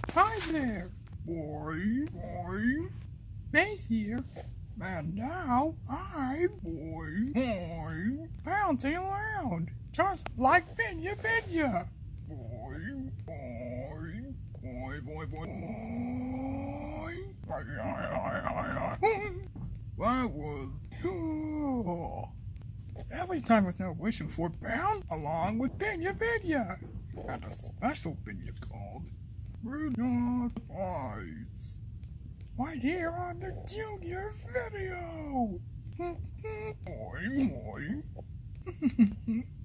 Hi there, boy. Mace here. And now boy, bouncing around, just like Binya. Boy. That was cool. Every time was now wishing for bound along with Binya. And a special Binya called Rudolph's Eyes. Right here on the Junior video. Boy.